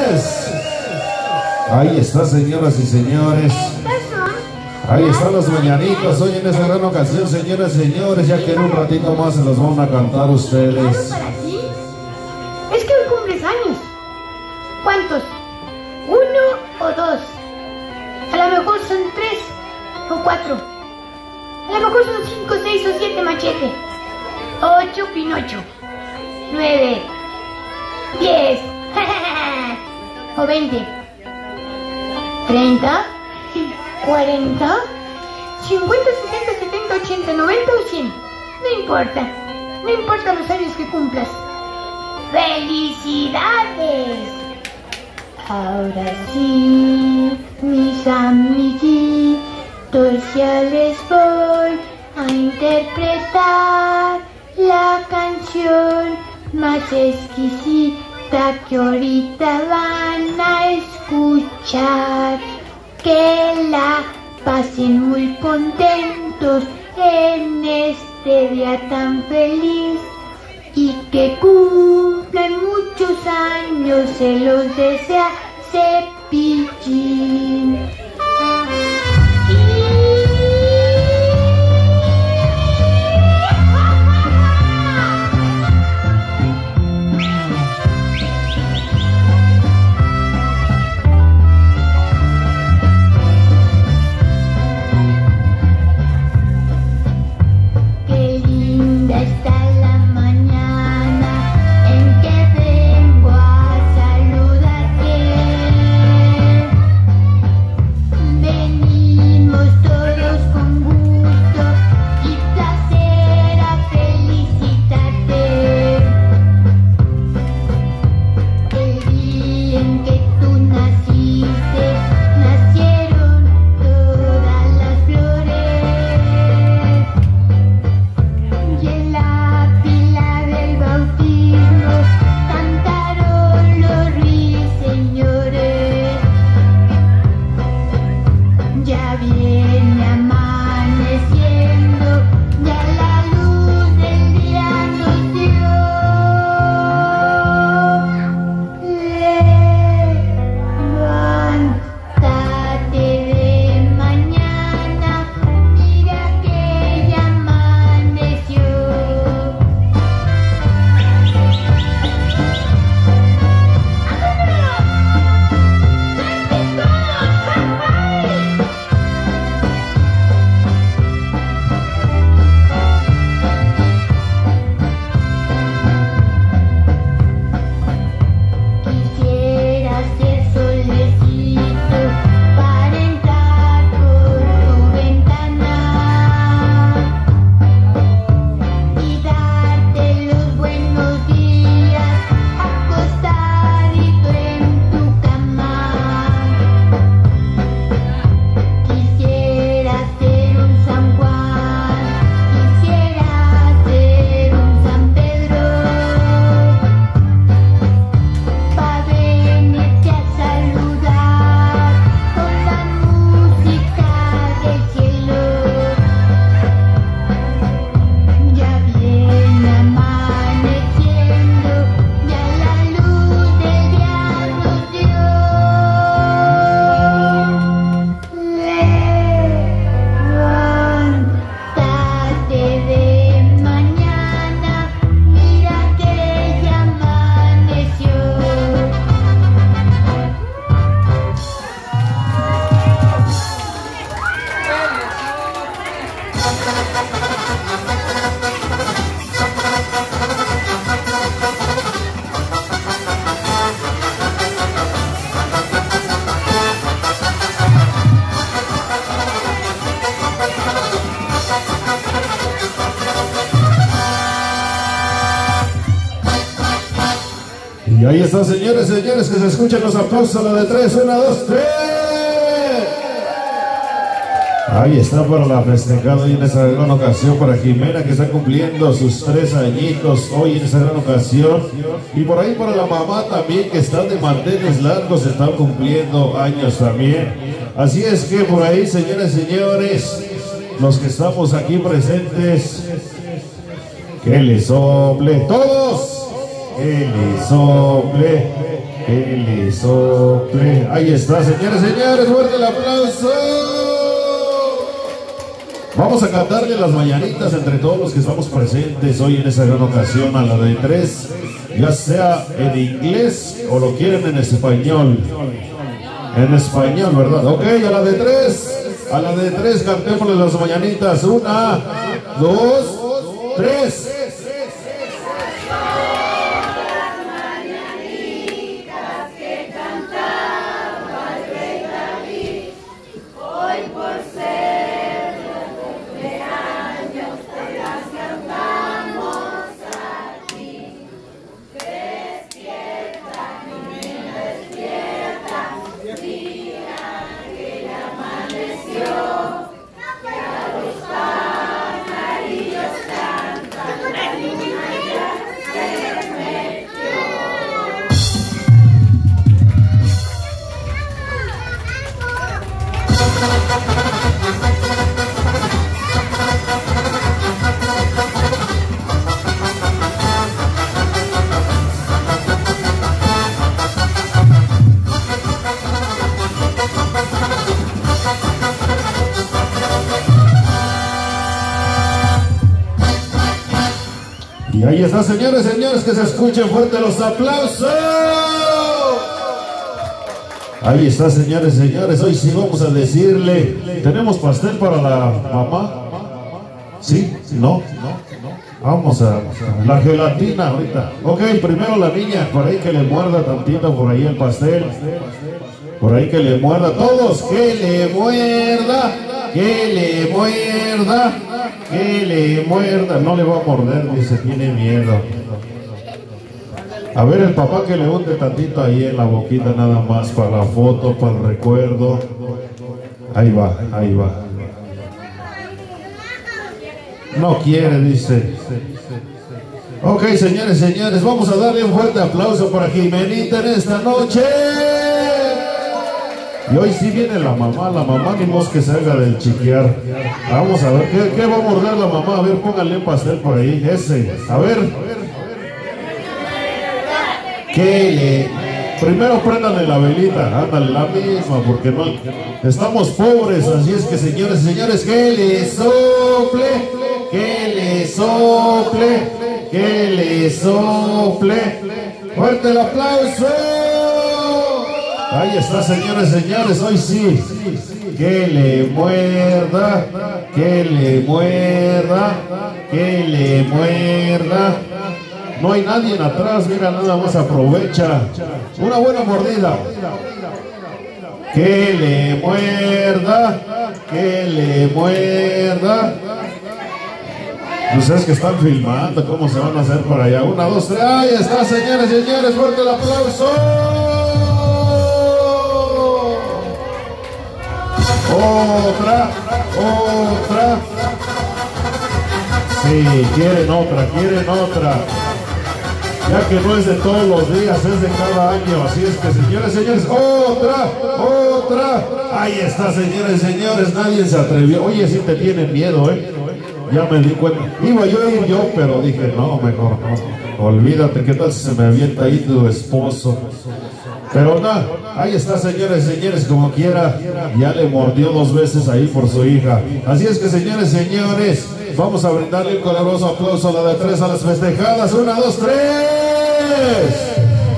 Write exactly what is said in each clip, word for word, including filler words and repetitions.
señores. Ahí está, señoras y señores. Ahí están los mañanitos hoy en esta gran ocasión, señoras y señores. Ya que en un ratito más se los van a cantar ustedes. ¿Para ti? Es que hoy cumples años. ¿Cuántos? ¿Uno o dos? A lo mejor son tres o cuatro. A lo mejor son cinco, seis o siete, Machete. Ocho, Pinocho. Nueve. Diez. O veinte. Treinta. Cuarenta. Cincuenta, sesenta, setenta, ochenta, noventa o cien. No importa. No importa los años que cumplas. ¡Felicidades! Ahora sí, mis amiguitos, ya les voy a interpretar la canción más exquisita que ahorita van a escuchar. Que la pasen muy contentos en este día tan feliz y que cumplan muchos años, se los desea Cepillín. Y ahí está, señores, señores, que se escuchen los aplausos a la de tres, una, dos, tres. Ahí está para la festejada hoy en esa gran ocasión para Jimena, que está cumpliendo sus tres añitos hoy en esa gran ocasión. Y por ahí para la mamá también, que está de manteles largos, está cumpliendo años también. Así es que por ahí, señores, señores, los que estamos aquí presentes, que les sople todos, que les sople. que le sople. Ahí está, señores, señores, fuerte el aplauso. Vamos a cantarle las mañanitas entre todos los que estamos presentes hoy en esa gran ocasión, a la de tres, ya sea en inglés o lo quieren en español. En español, ¿verdad? Ok, a la de tres, a la de tres cantémosle las mañanitas. Una, dos, tres. Y ahí está, señores, señores, que se escuchen fuerte los aplausos. Ahí está, señores, señores. Hoy sí vamos a decirle, ¿tenemos pastel para la mamá? ¿Sí? ¿No? Vamos a la gelatina ahorita. Ok, primero la niña, por ahí que le muerda tantito por ahí el pastel. Por ahí que le muerda. Todos, que le muerda, que le muerda, que le muerda. No le va a morder, dice, tiene miedo. A ver el papá que le hunde tantito ahí en la boquita nada más para la foto, para el recuerdo. Ahí va, ahí va. No quiere, dice. Ok, señores, señores, vamos a darle un fuerte aplauso para Jimenita en esta noche. Y hoy sí viene la mamá, la mamá ni mos que salga del chiquear. Vamos a ver, ¿qué, qué va a morder la mamá? A ver, póngale un pastel por ahí, ese. A ver. Que le... Primero préndale la velita, ándale la misma, porque no... Estamos pobres, así es que señores y señores, que le sople, que le sople, que le sople. Fuerte el aplauso. Ahí está, señores, señores, hoy sí. Que le muerda, que le muerda, que le muerda. No hay nadie en atrás, mira, nada más aprovecha. Una buena mordida. Que le muerda, que le muerda. Pues es que están filmando, ¿cómo se van a hacer para allá? Una, dos, tres. Ahí está, señores y señores, fuerte el aplauso. Otra, otra. Sí, quieren otra, quieren otra. Ya que no es de todos los días, es de cada año. Así es que, señores, señores, otra, otra. Ahí está, señores, señores, nadie se atrevió. Oye, sí te tienen miedo, ¿eh? Ya me di cuenta. Iba yo a ir yo, pero dije, no, mejor no. Olvídate, ¿qué tal si se me avienta ahí tu esposo? Pero no, ahí está, señores, señores, como quiera. Ya le mordió dos veces ahí por su hija. Así es que, señores, señores, vamos a brindarle un caloroso aplauso a la de tres a las festejadas. Una, dos, tres.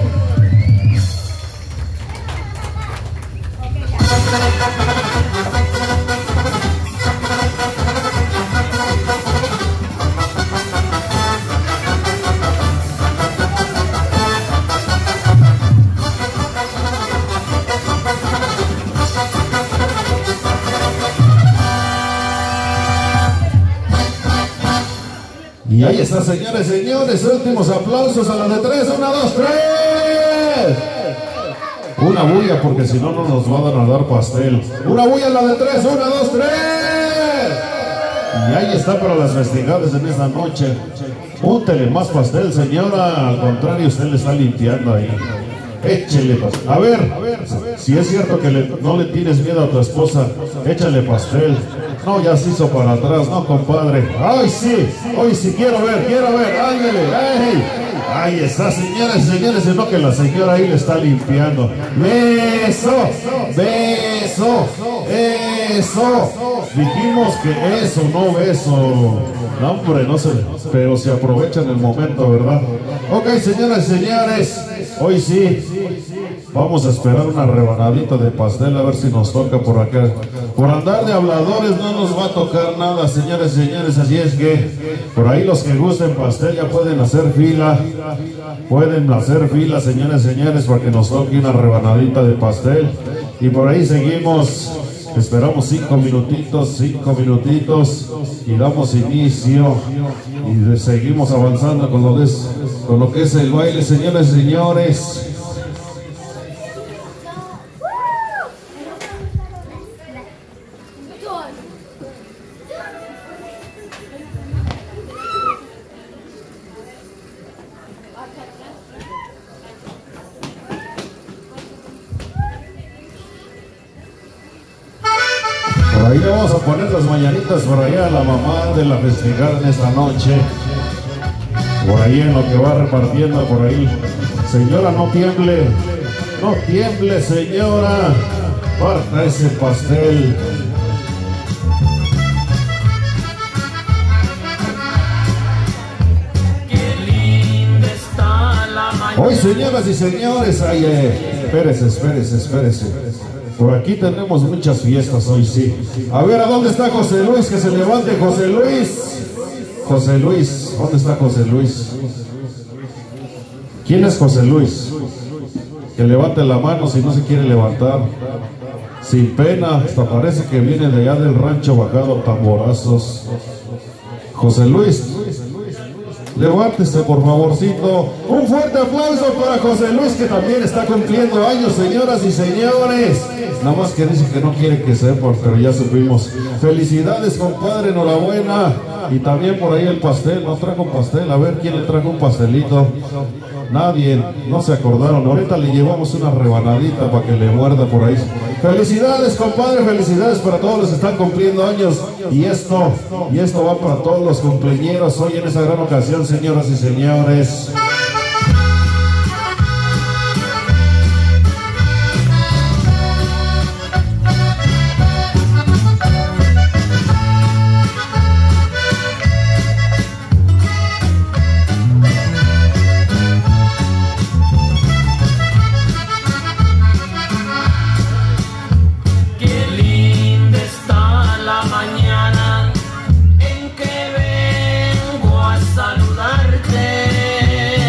Y ahí está, señores, señores, últimos aplausos a la de tres, una, dos, tres. Una bulla, porque si no, no nos van a dar pastel. Una bulla a la de tres, una, dos, tres. Y ahí está para las festividades en esta noche. Úntele más pastel, señora, al contrario, usted le está limpiando ahí. Échele pastel. A ver, si es cierto que le, no le tienes miedo a tu esposa, échale pastel. No, ya se hizo para atrás, no, compadre. Ay, sí, hoy sí quiero ver, quiero ver, ándale, ay, Ahí está, señoras y señores, sino que la señora ahí le está limpiando. Beso, beso, eso. Dijimos que eso, no beso. No, hombre, no sé, pero se aprovecha en el momento, ¿verdad? Ok, señoras y señores, hoy sí, vamos a esperar una rebanadita de pastel a ver si nos toca por acá. Por andar de habladores no nos va a tocar nada, señores y señores, así es que por ahí los que gusten pastel ya pueden hacer fila. Pueden hacer fila, señores y señores, para que nos toque una rebanadita de pastel. Y por ahí seguimos. Esperamos cinco minutitos, cinco minutitos y damos inicio y de, seguimos avanzando con lo, de, con lo que es el baile, señores y señores. Por ahí le vamos a poner las mañanitas por allá a la mamá de la festejar en esta noche. Por ahí en lo que va repartiendo por ahí. Señora, no tiemble, no tiemble, señora. Parta ese pastel. Qué linda está la mañana. Hoy, señoras y señores, ay, eh, espérese, espérese, espérese. Por aquí tenemos muchas fiestas hoy, sí. A ver, ¿a dónde está José Luis? Que se levante José Luis. José Luis, ¿dónde está José Luis? ¿Quién es José Luis? Que levante la mano si no se quiere levantar. Sin pena, hasta parece que viene de allá del rancho bajado tamborazos. José Luis, levántese por favorcito. Un fuerte aplauso para José Luis, que también está cumpliendo años, señoras y señores. Nada más que dice que no quiere que sepa, pero ya supimos. Felicidades, compadre, enhorabuena. Y también por ahí el pastel, no trajo pastel. A ver, ¿quién le trajo un pastelito? Nadie, no se acordaron. Ahorita le llevamos una rebanadita para que le muerda por ahí. Felicidades, compadre, felicidades para todos los que están cumpliendo años. Y esto, y esto va para todos los cumpleañeros hoy en esa gran ocasión, señoras y señores. En que vengo a saludarte.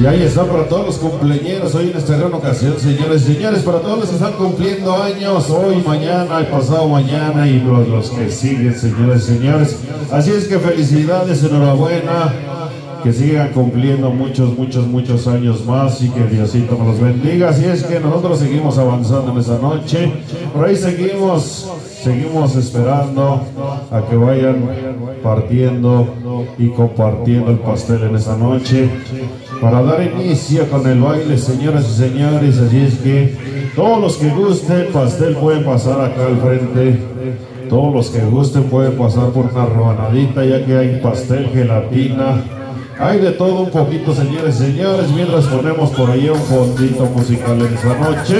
Y ahí está para todos los cumpleaños hoy en esta gran ocasión, señores y señores, para todos los que están cumpliendo años hoy, mañana y pasado mañana y los, los que siguen, señores y señores. Así es que felicidades, enhorabuena, que sigan cumpliendo muchos, muchos, muchos años más y que Diosito nos los bendiga. Así es que nosotros seguimos avanzando en esta noche, por ahí seguimos, seguimos esperando a que vayan partiendo y compartiendo el pastel en esta noche para dar inicio con el baile, señoras y señores. Así es que todos los que gusten pastel pueden pasar acá al frente, todos los que gusten pueden pasar por una rebanadita, ya que hay pastel, gelatina, hay de todo un poquito, señores y señores, mientras ponemos por ahí un fondito musical en esta noche.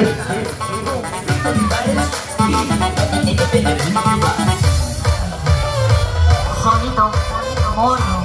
Sonido mono.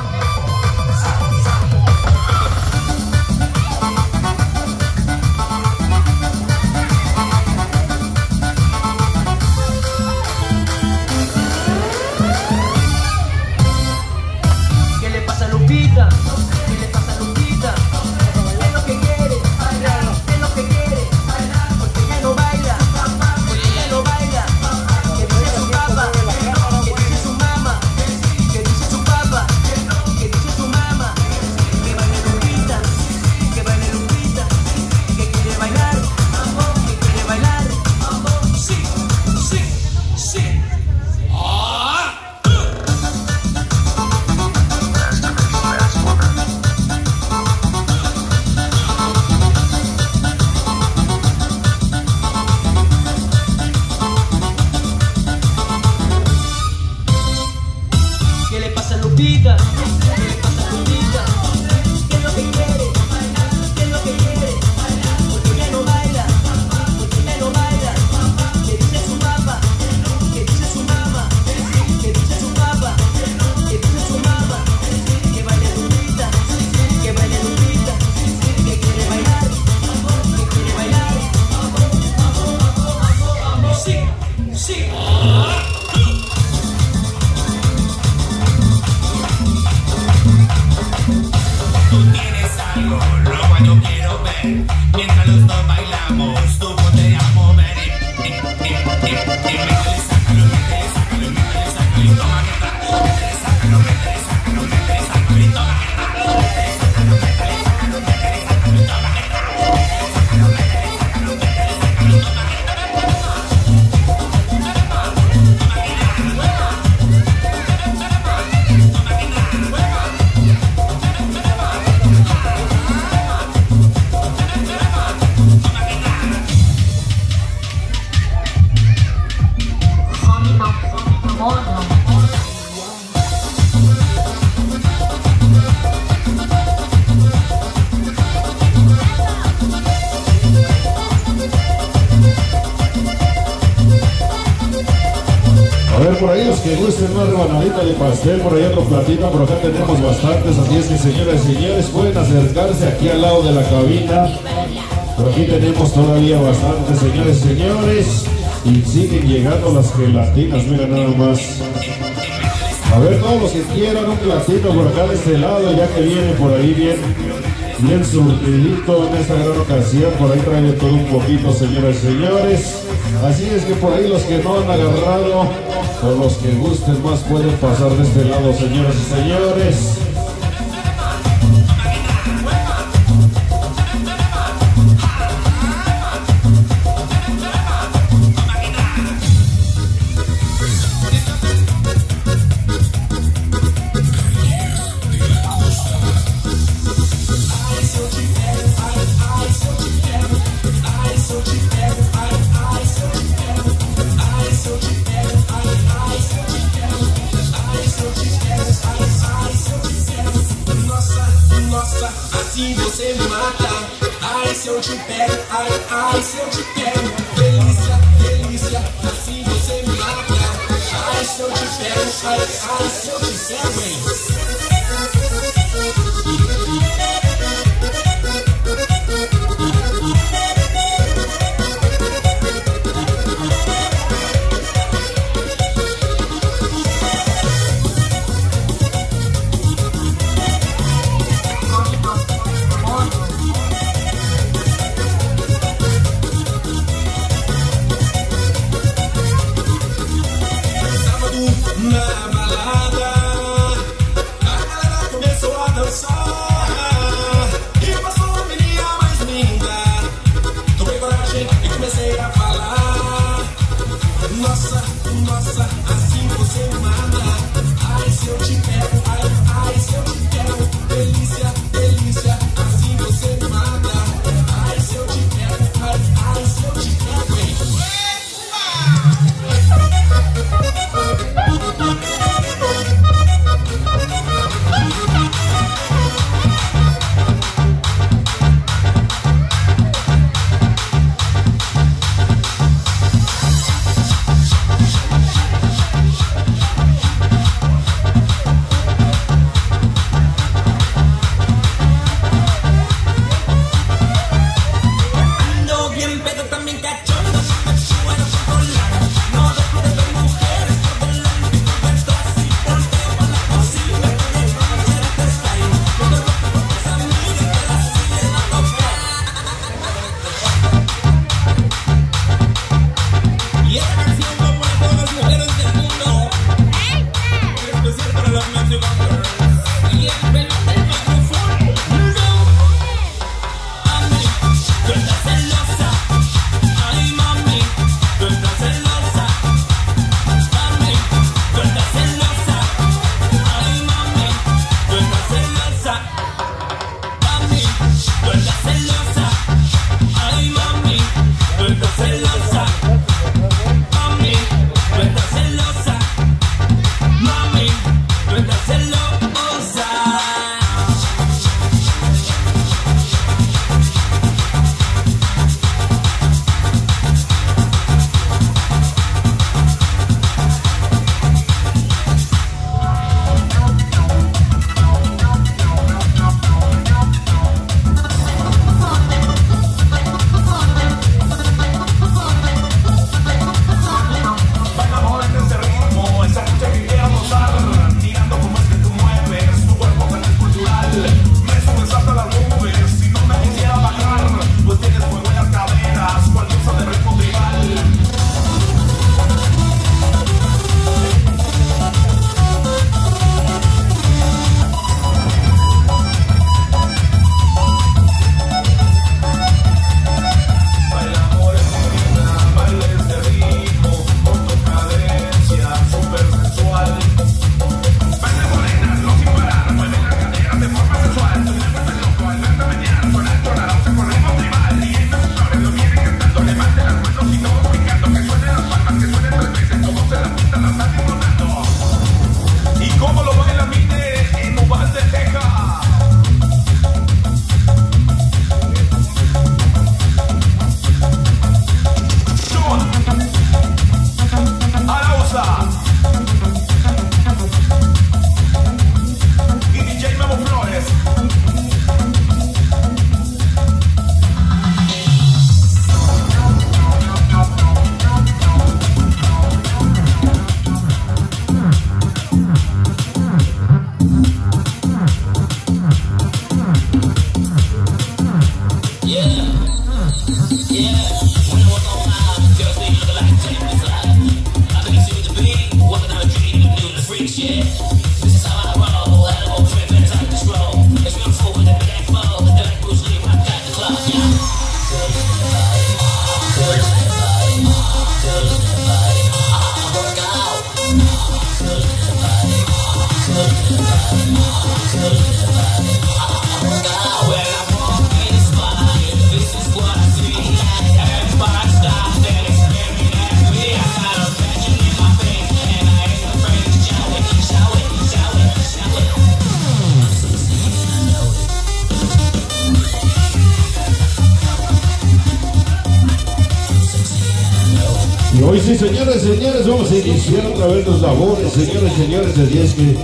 ¿Qué le pasa a Lupita? ¿Qué le pasa a Lupita? ¿Qué es lo que quiere? ¿Qué es lo que quiere? Porque ella no baila, porque ella no baila. ¿Qué dice su papá? ¿Qué dice su mamá? ¿Qué dice su papá? ¿Qué dice su mamá? Que baile Lupita, que baile Lupita, que quiere bailar, que quiere bailar. Sí, sí, sí. ¿Qué le pasa a Lupita? ¿Qué le pasa a Lupita? ¿Qué es lo que quiere? ¿Qué es lo que quiere? Porque ella no baila, porque ella no baila. ¿Qué dice su papá? ¿Qué dice su mamá? ¿Qué dice su papá? ¿Qué dice su mamá? Que baile Lupita, que baile Lupita, que quiere bailar, que quiere bailar. Sí, sí. Tú tienes algo, lo cual yo quiero ver. Mientras los dos bailamos, tu voz te a mover. Y, y, y, y, y métele, sácalo, métele, sácalo, métele, sácalo y toma que está. Métele, sácalo, métele, sácalo, métele, sácalo y toma que está. Métele, sácalo, métele, sácalo, métele, sácalo y toma que está. Métele, sácalo, métele, sácalo, métele, sácalo y toma que está. Sonido mono. A ver, por ahí los que gusten una rebanadita de pastel, por ahí otro platito, por acá tenemos bastantes, así es que señoras y señores pueden acercarse aquí al lado de la cabina. Por aquí tenemos todavía bastantes, señores y señores, y siguen llegando las gelatinas, mira nada más. A ver, todos los que quieran un platito por acá de este lado, ya que viene por ahí bien, bien surtidito en esta gran ocasión, por ahí trae de todo un poquito, señoras y señores. Así es que por ahí los que no han agarrado, o los que gusten más, pueden pasar de este lado, señoras y señores. Assim você me mata. Ai, se eu te pego, ai, ai, se eu te pego. Delícia, delícia, assim você me mata. Ai, se eu te pego, ai, ai, se eu te pego, hein. Sonido mono. na balada, a galera começou a dançar e passou a menina mais linda. Tomei coragem e comecei a falar: nossa, nossa, assim você me mata. Ai, se eu te pego, ai, ai, se eu te pego, delícia, delícia, assim você me mata. Ai, se eu te pego, ai, ai, se eu te pego, hein? Hoy sí, señores, señores, vamos a iniciar otra vez los labores, señores, señores, así es que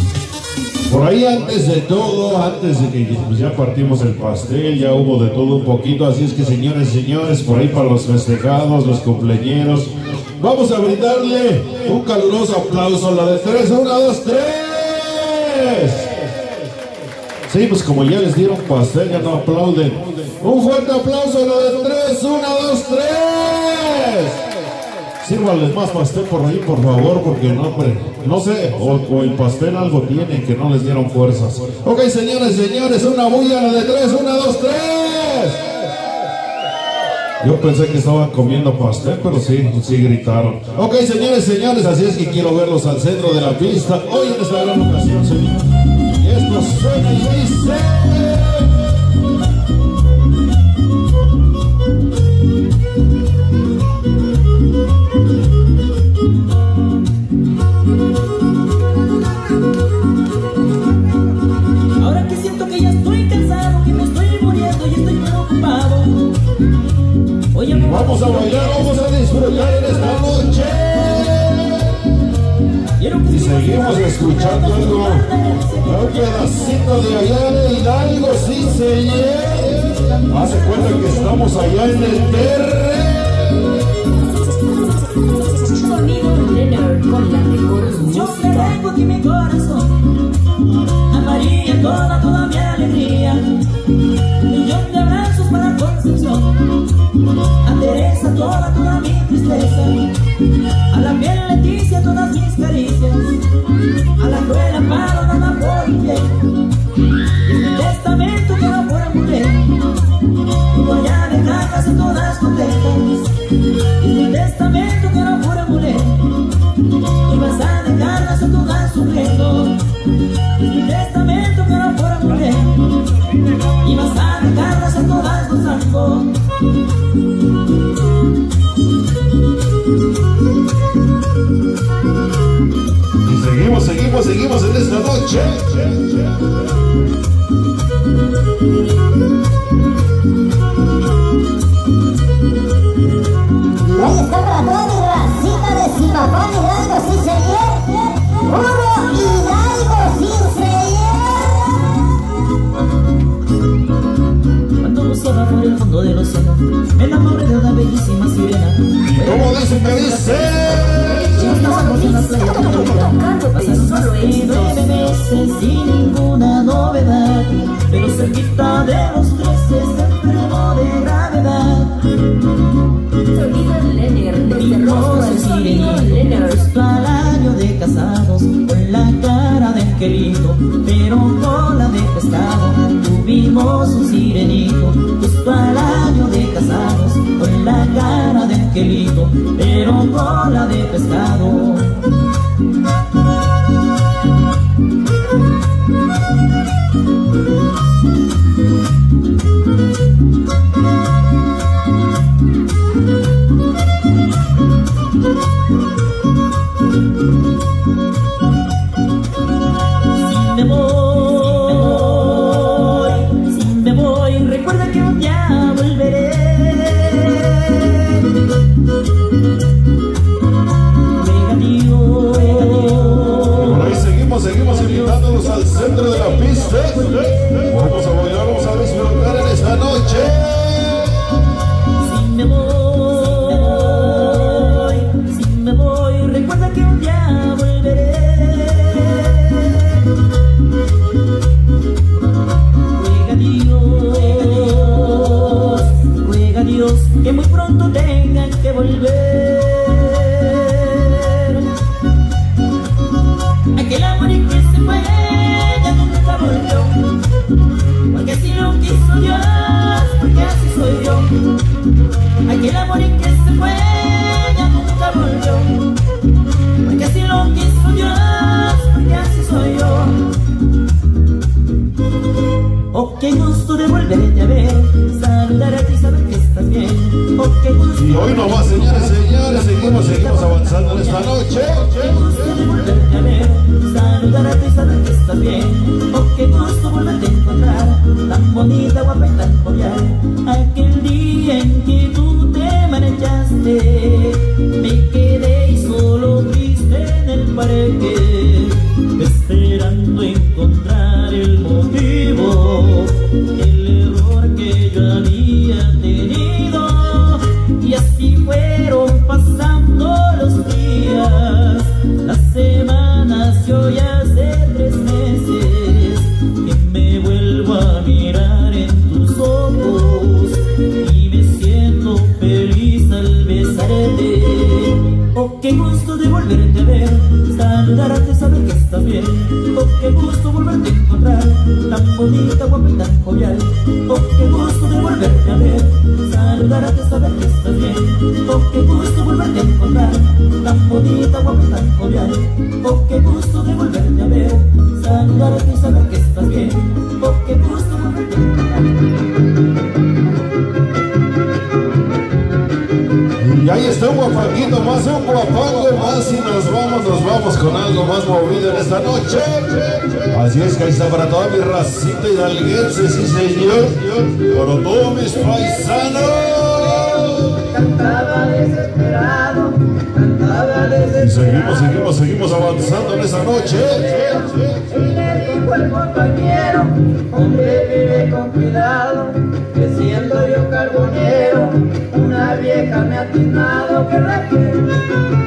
por ahí antes de todo, antes de que pues ya partimos el pastel, ya hubo de todo un poquito, así es que señores, señores, por ahí para los festejados, los cumpleañeros, vamos a brindarle un caluroso aplauso a la de tres, una, dos, tres. Sí, pues como ya les dieron pastel, ya no aplauden. Un fuerte aplauso a la de tres, una, dos, tres. Sírvanles más pastel por ahí, por favor, porque no, hombre, no sé, o, o el pastel algo tiene que no les dieron fuerzas. Ok, señores, señores, una bulla de tres, una, dos, tres. Yo pensé que estaban comiendo pastel, pero sí, sí gritaron. Ok, señores, señores, así es que quiero verlos al centro de la pista hoy en esta gran ocasión, señor. Y esto suena y dice... Ahora que siento que ya estoy cansado, que me estoy muriendo y estoy preocupado. Oye, vamos a bailar, vamos a disfrutar en esta noche. Y seguimos escuchando algo, un pedacito de allá de Hidalgo, sí señor. Hace cuenta que estamos allá en el Terre. Sonido Leonard con la mejor Yo te tengo aquí mi corazón, a María toda, toda mi alegría. Un millón de abrazos para Concepción, a Teresa toda, toda mi tristeza, a la fiel Leticia todas mis caricias, a la cruel Amparo nada por el bien. Y es mi testamento que no fuera mujer, y voy a dejar casi todas contentas. Y es mi testamento que no fuera mujer, y vas a dejarlas a todas sufriendo. Y es mi testamento que no fuera mujer, y vas a dejarlas a todas gozando. Y seguimos, seguimos, seguimos en esta noche. Ahí está para toda mi racita de Zimapán, Hidalgo, sí señor. Puro Hidalgo, sí señor. Cuando buceaba por el fondo del océano, me enamoré de una bellísima sirena. ¿Cómo dice que dice? Estábamos en la playa de Navidad, pasaron más de nueve meses sin ninguna novedad, pero cerquita de los meses enfermo de gravedad. Sonido Leonard desde Vimos Roswell. el Sonido sirenito Leonard. justo al año de casados, con la cara de angelito, pero cola de pescado. Tuvimos un sirenito justo al año de casados, con la cara de angelito, pero cola de pescado. Si me voy, si me voy, recuerda que un día volveré. Ruega Dios, ruega Dios. Por ahí seguimos, seguimos invitándolos al centro de la pista. Vamos a bailar, vamos a disfrutar en esta noche. Si me voy, si me voy, recuerda que un día volveré. Ruega Dios, ruega Dios que muy pronto tengan que volver. Aquel amor que se fue ya nunca volvió, porque así lo quiso Dios, porque así soy yo. Aquel amor que se fue ya nunca volvió, porque así lo quiso Dios, porque así soy yo. Oh, qué gusto de volverte a ver, saludar a ti y saber que estás bien. Oh, qué gusto. Y hoy nomás, señores, señores, seguimos, seguimos avanzando en esta noche. Qué gusto de volverte a ver, saludar a ti y saber que estás bien. Oh, qué gusto volverte a encontrar, tan bonita, guapa y tan jovial. Aquel día en que tú te marchaste, me quedé y solo triste en el parque, esperando encontrar el motivo, el error que yo había tenido. Y así fueron pasando los días, las semanas, yo ya hace tres meses que me vuelvo a mirar en tus ojos y me siento feliz al besarte. qué gusto de volverte a ver, saludarte, saber que estás bien. Oh, qué gusto volverte a encontrar, tan bonita, guapa y tan jovial. Oh, qué gusto de volverte a ver, saludarte, saber que estás bien. Oh, qué gusto volverte a encontrar, tan bonita, guapa y tan jovial. Oh, qué gusto de volverte a ver, saludarte y saber que estás bien. Oh, qué gusto volverte a encontrar. Y ahí está un guapanguito más, un guapango más, y nos vamos, nos vamos con algo más movido en esta noche. Así es que ahí está para toda mi racita hidalguense, sí señor, para todos mis paisanos. Cantaba desesperado, cantaba desesperado. Y seguimos, seguimos, seguimos avanzando en esa noche. Y le dijo el compañero, hombre, vive con cuidado, que siendo yo carbonero, una vieja me ha timado que requiere.